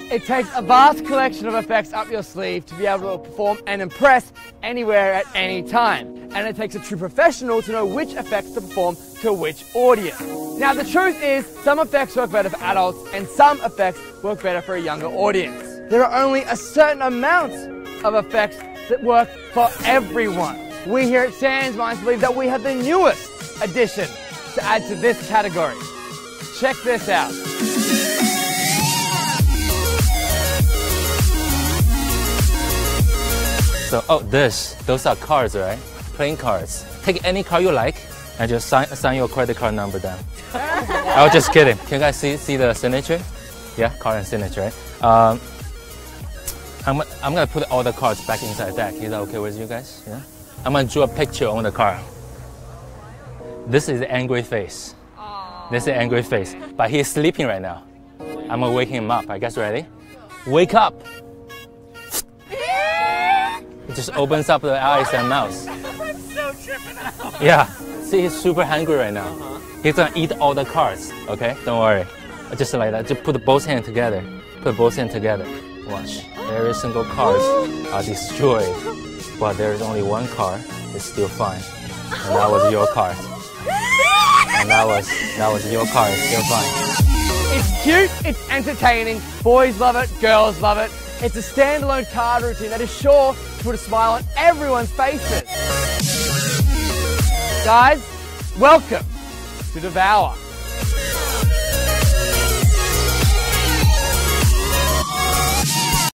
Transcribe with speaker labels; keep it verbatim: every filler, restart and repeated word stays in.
Speaker 1: It takes a vast collection of effects up your sleeve to be able to perform and impress anywhere at any time. And it takes a true professional to know which effects to perform to which audience. Now the truth is, some effects work better for adults and some effects work better for a younger audience. There are only a certain amount of effects that work for everyone. We here at Sans Minds believe that we have the newest addition to add to this category. Check this out.
Speaker 2: So, oh, this, those are cards, right? Playing cards. Take any card you like and just sign, sign your credit card number down. I was just kidding. Can you guys see, see the signature? Yeah, card and signature, right? Um, I'm, I'm gonna put all the cards back inside the deck. Is that okay with you guys? Yeah? I'm gonna draw a picture on the card. This is the angry face. Aww. This is the angry face. But he's sleeping right now. I'm gonna wake him up. Are you guys ready? Wake up! It just opens up the eyes and mouth.
Speaker 1: I'm so tripping out.
Speaker 2: Yeah. See, he's super hungry right now. Uh-huh. He's gonna eat all the cards. Okay? Don't worry. Just like that. Just put both hands together. Put both hands together. Watch. Every single cards are destroyed. But there's only one card. It's still fine. And that was your card. And that was that was your card. It's still fine.
Speaker 1: It's cute. It's entertaining. Boys love it. Girls love it. It's a standalone card routine that is sure to put a smile on everyone's faces. Guys, welcome to Devour.